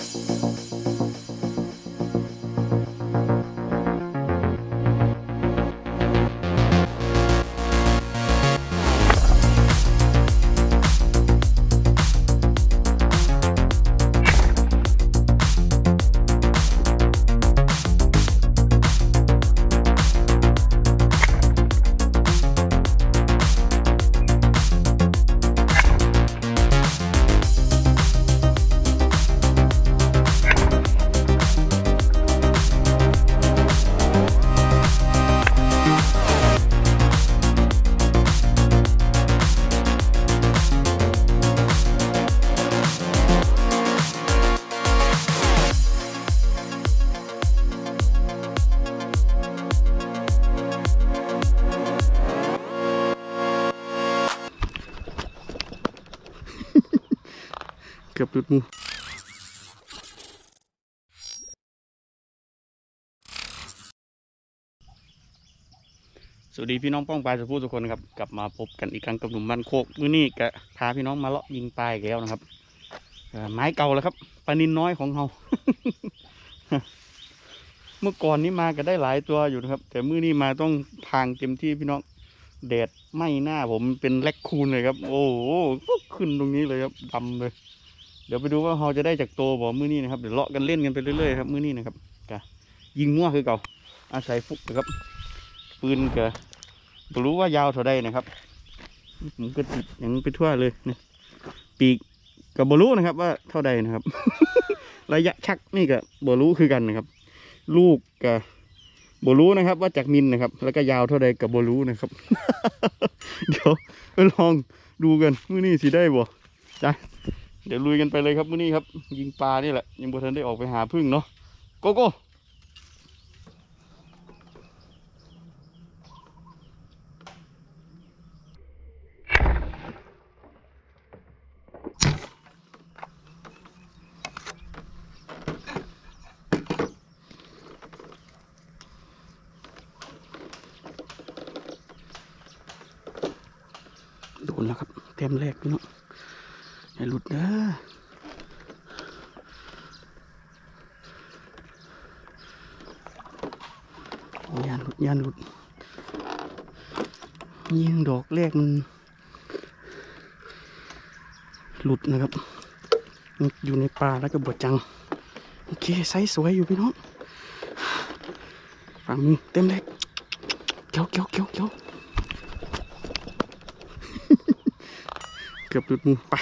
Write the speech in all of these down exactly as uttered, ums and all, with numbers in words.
เกือบหลุดมือสวัสดีพี่น้องป้องปลายสุภูทุกคนครับกลับมาพบกันอีกครั้งกับหนุ่มบ้านโคกมื้อนี้ก็พาพี่น้องมาเลาะยิงปลาอีกแล้วนะครับไม้เก่าแล้วครับปลานินน้อยของเรา เมื่อก่อนนี้มาก็ได้หลายตัวอยู่นะครับแต่มื้อนี้มาต้องทางเต็มที่พี่น้องแดดไหม้หน้าผมเป็นแลคคูนเลยครับโอ้โหขึ้นตรงนี้เลยครับดำเลยเดี๋ยวไปดูว่าเราจะได้จากโตบ่มื้อนี้นะครับเดี๋ยวเลาะกันเล่นกันไปเรื่อยๆครับมื้อนี้นะครับก็ยิงมั่วคือเก่าอาศัยฟุกนะครับปืนก็ไม่รู้ว่ายาวเท่าใดนะครับผมก็ติดอย่างไปทั่วเลยเนี่ยปีกกับบรู้นะครับว่าเท่าใดนะครับ ระยะชักนี่กับบรู้คือกันนะครับลูกกับบรู้นะครับว่าจากมิลนะครับแล้วก็ยาวเท่าใดกับบรู้นะครับ เดี๋ยวไปลองดูกันมื้อนี้สิได้บ่จ้ะเดี๋ยวลุยกันไปเลยครับมื้อนี้ครับยิงปลานี่แหละยังบ่ทันได้ออกไปหาพึ่งเนาะโกโก้โดนแล้วครับเต็มแรกพี่น้องอย่าหลุดนะยานหลุดยานหลุดยิงดอกแรกมันหลุดนะครับอยู่ในป่าแล้วก็บวจังโอเคไซส์สวยอยู่พี่น้องฝั่งนี้เต็มแรกเกี่ยวเกี่ยวเกี่ยวเกี่ยว เกือบหลุดมือไป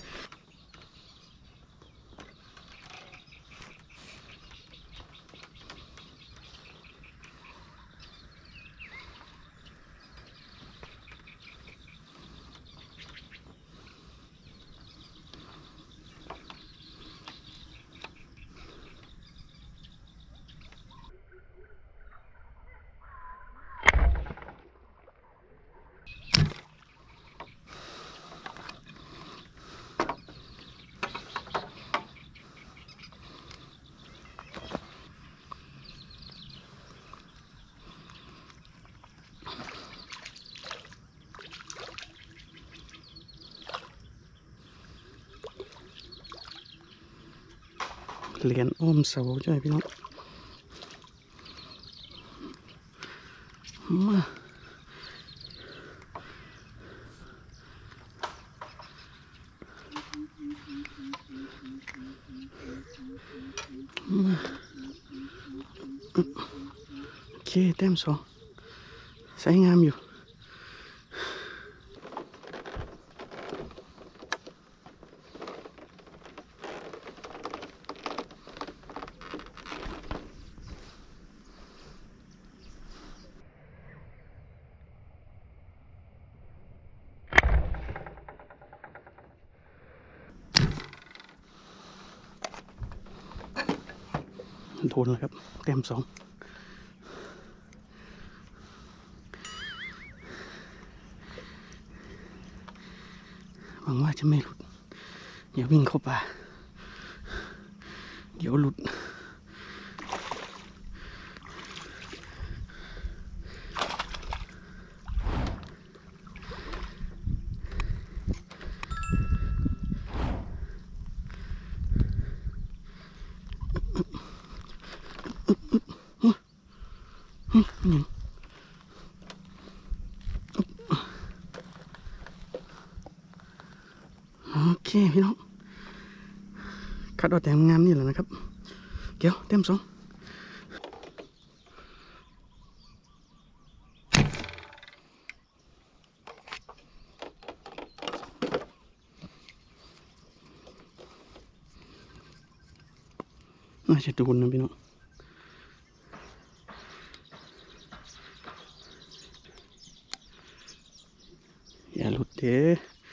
เหรียญอ้อมเสาใช่พี่น้องมามาโอเคเต็มสองใช้งามอยู่โดนแล้วครับเต็มสองหวังว่าจะไม่หลุดอย่าวิ่งเข้าป่าเดี๋ยวหลุดโอเคพี่น้องคัดเอาแต่งามนี่แหละนะครับเกี่ยวเต็มสองน่าจะดูนะพี่น้องอย่าหลุดเด้อ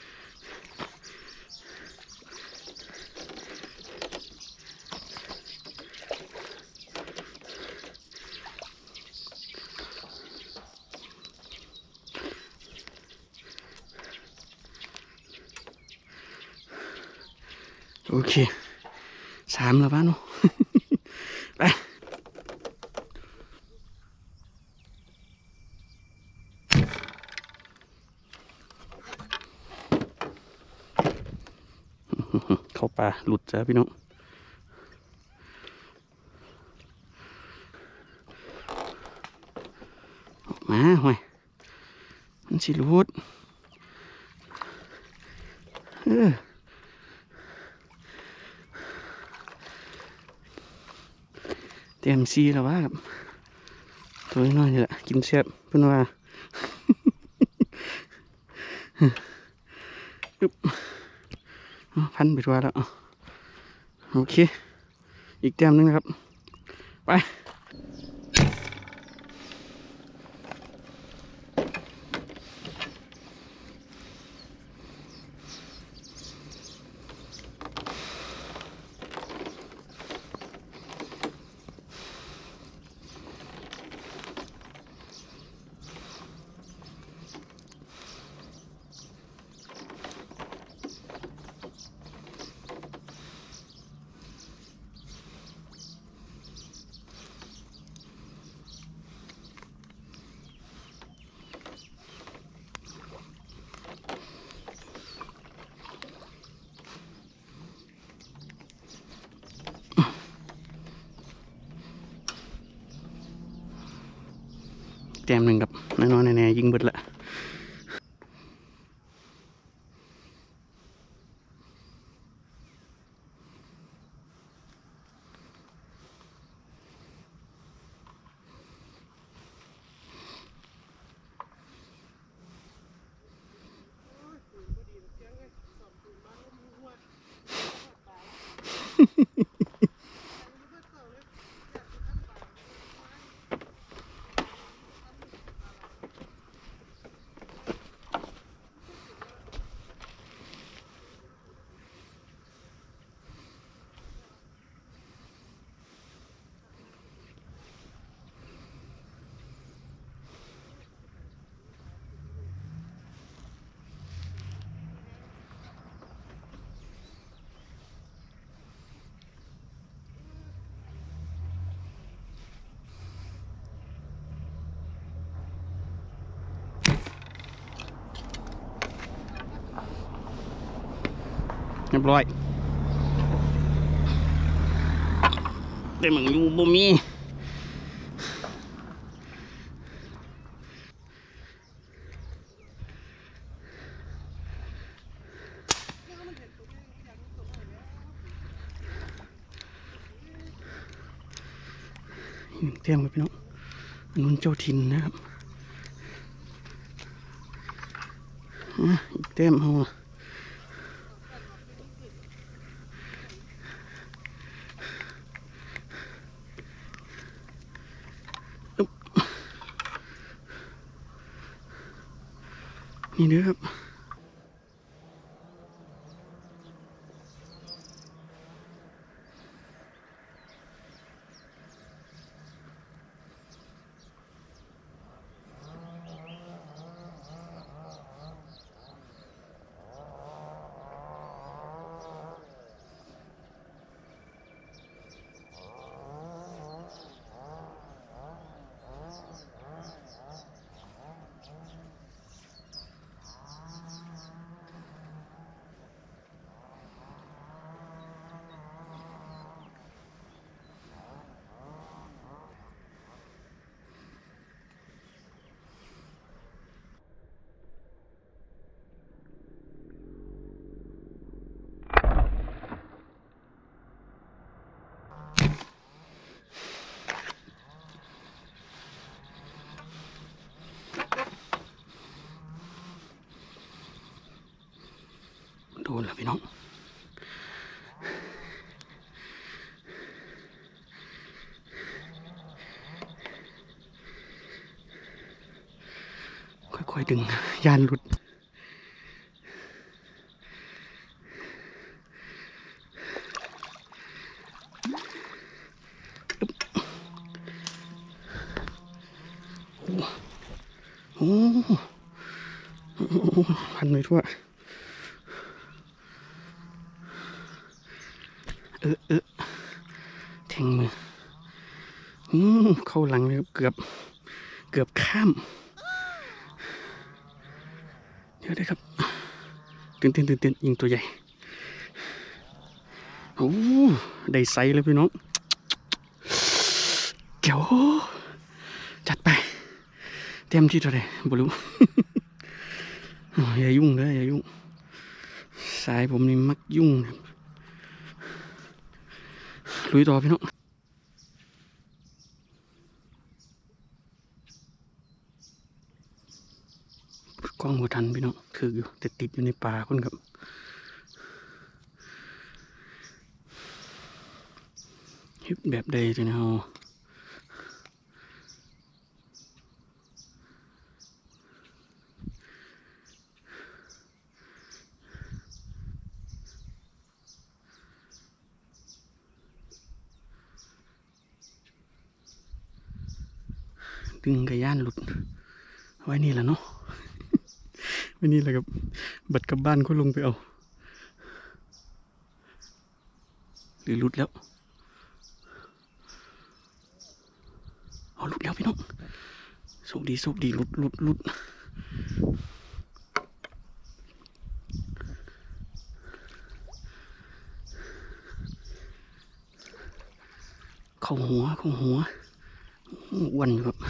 โอเคสามแล้วป่ะเนาะ ไปเข้าป่าหลุดจ้ะพี่น้องออกมาห่วยมันสิหลุดเออเตรียมซีแล้วว่าครับตัวน้อยนี่แหละกินเสียบเพื่อนว่าพันไปทัวแล้วโอเคอีกแต้มนึงนะครับไปแต้มหนึ่งครับน้อยๆแน่ๆยิงเบิดละเรียบร้อยแต่เหมือนอยู่บ่มีเต็มครับพี่น้องอันนู้นเจ้าถิ่นนะครับอีกเต็มเอานี่เด้อครับพี่น้องค่อยๆดึงยานหลุดโอ้พันไปทั่วเออเออแทงมืออืมเข้าหลังเลยเกือบเกือบข้ามเดี๋ยวได้ครับตื่นเต้นตื่นเต้นยิงตัวใหญ่โอ้ได้ไซส์เลยพี่น้องเกี่ยวจัดไปเต็มที่เท่าไหร่บรู้ อย่ายุ่งเลยอย่ายุ่งสายผมนี่มักยุ่งลุยต่อพี่น้องกล้องหัวทันพี่น้องถืออยู่แต่ติดอยู่ในป่าคนครับแบบใดจะเนี่ยเอาดึงกระย่านหลุดไว้นี่แหละเนาะไว้นี่แหละครับบัดกลับบ้านก็ลงไปเอาหรือหลุดแล้วเอาหลุดแล้วพี่น้องสุกดีสุกดีหลุดหลุดหลุดเข้าหัวเข้าหัวอ้วนอยู่ครับ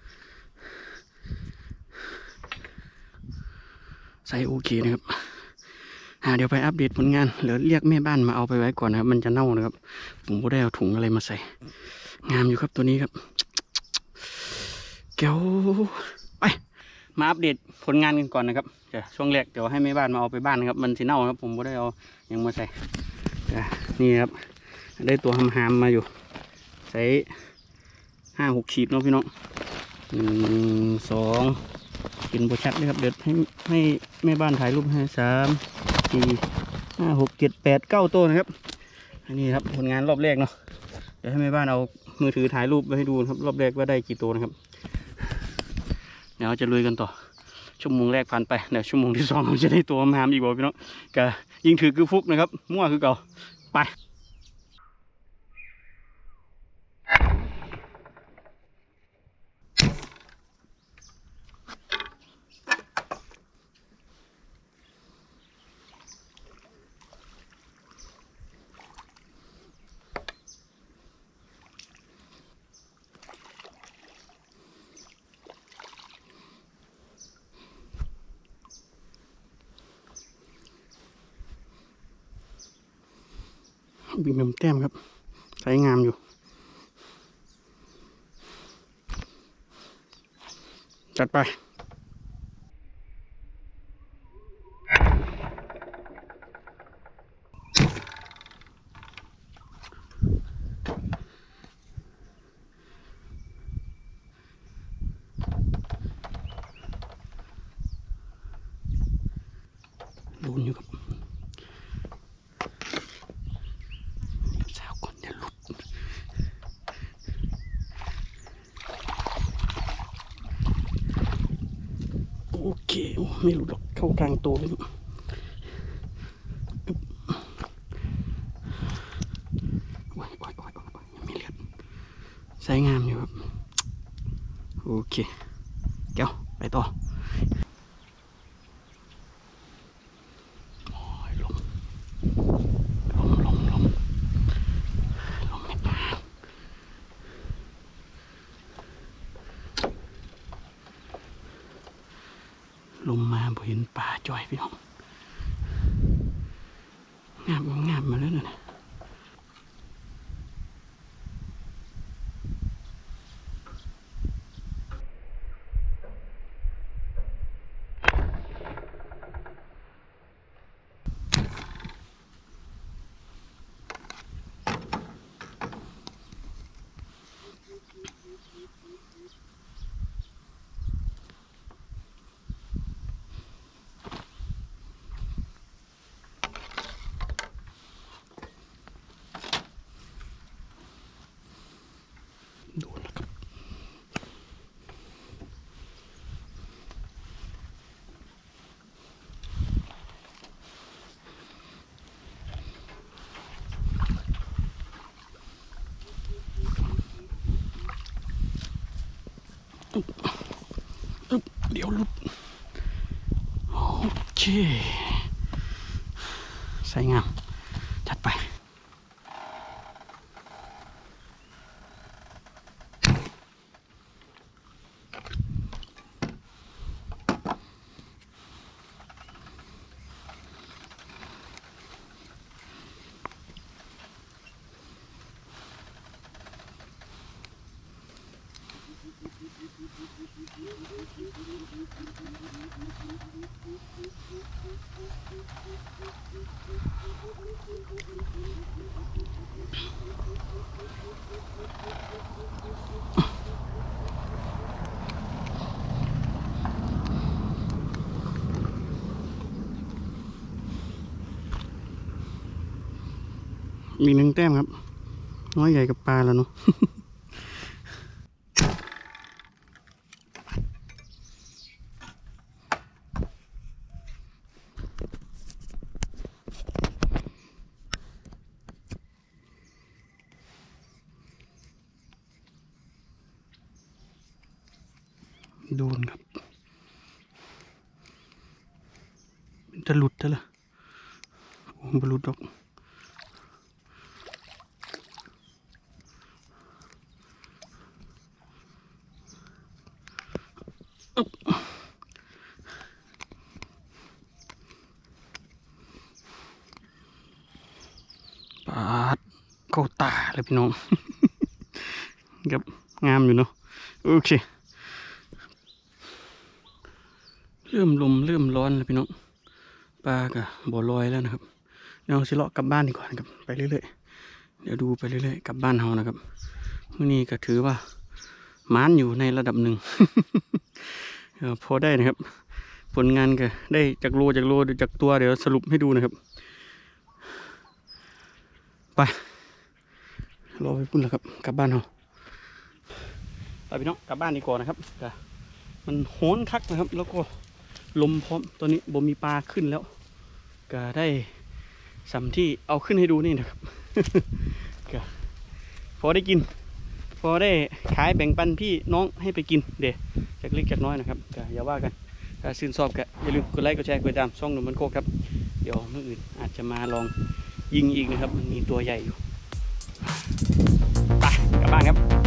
ใส่โอเคนะครับอ่าเดี๋ยวไปอัปเดตผลงานเหลือเรียกแม่บ้านมาเอาไปไว้ก่อนนะครับมันจะเน่านะครับผมก็ได้เอาถุงอะไรมาใส่งามอยู่ครับตัวนี้ครับเกียวไปมาอัปเดตผลงานกันก่อนนะครับเดี๋ยวช่วงแรกเดี๋ยวให้แม่บ้านมาเอาไปบ้านนะครับมันสิเน่าครับผมก็ได้เอายังมาใส่นี่ครับได้ตัวหามๆมาอยู่ใส่ห้าหกขีดเนาะพี่น้องหนึ่งสองกินโบชัดเลยครับเดี๋ยวให้ให้แม่บ้านถ่ายรูปให้สามสี่ห้าหกเจ็ดแปดเก้าตัวนะครับอันนี้ครับผลงานรอบแรกเนาะเดี๋ยวให้แม่บ้านเอามือถือถ่ายรูปไว้ให้ดูครับรอบแรกว่าได้กี่ตัวนะครับเดี๋ยวจะลุยกันต่อชั่วโมงแรกผ่านไปเดี๋ยวชั่วโมงที่สองเราจะได้ตัวหามอีกบ่พี่น้องก็ยิงถือคือฟุกนะครับมั่วคือเก่าไปบินนำแต้มครับใช้งามอยู่จัดไปลุ้นอยู่ครับแซวก่อนอย่าหลุดโอเคไม่หลุดหรอกเข้ากลางตัวเลยใช้งามอยู่ครับโอเคเดี๋ยวไปต่อลมลมลมลมลมไม่มาลมมาบ่เห็นป่าจ่อยพี่น้องงามงามมาแล้วนะอึ๊บเดี๋ยวหลุดโอเคใส่งามจัดไปมีหนึ่งแต้มครับน้อยใหญ่กับปลาแล้วเนาะ โดนครับจะหลุดเถอะล่ะโอ้บหลุดดอกปาดเข้าตาเลยพี่น้อง ครับงามอยู่เนาะโอเคเริ่มลมเริ่มร้อนแล้วพี่น้องปลากับบ่อลอยแล้วนะครับเดี๋ยวสิเลาะกลับบ้านดีกว่านะครับไปเรื่อยๆเดี๋ยวดูไปเรื่อยๆกลับบ้านเฮานะครับมื้อนี้ก็ถือว่าม้านอยู่ในระดับหนึ่ง พอได้นะครับผลงานก็ได้จากโลจากโลจากตัวเดี๋ยวสรุปให้ดูนะครับไปรอไปพุ่นแล้วครับกลับบ้านเฮาไปพี่น้องกลับบ้านดีกว่านะครับมันโหนคักนะครับแล้วก็ลมพร้อมตอนนี้บ่มีปลาขึ้นแล้วก็ได้สำที่เอาขึ้นให้ดูนี่นะครับ ก็พอได้กินพอได้ขายแบ่งปันพี่น้องให้ไปกินเดี๋ยวจากเล็กจากน้อยนะครับก็อย่าว่ากันถ้าชื่นชอบก็อย่าลืมกดไลค์กดแชร์กดติดตามช่องหนุ่มมันโคกครับเดี๋ยวเมื่ออื่นอาจจะมาลองยิงอีกนะครับมันมีตัวใหญ่อยู่ไปกลับบ้านครับ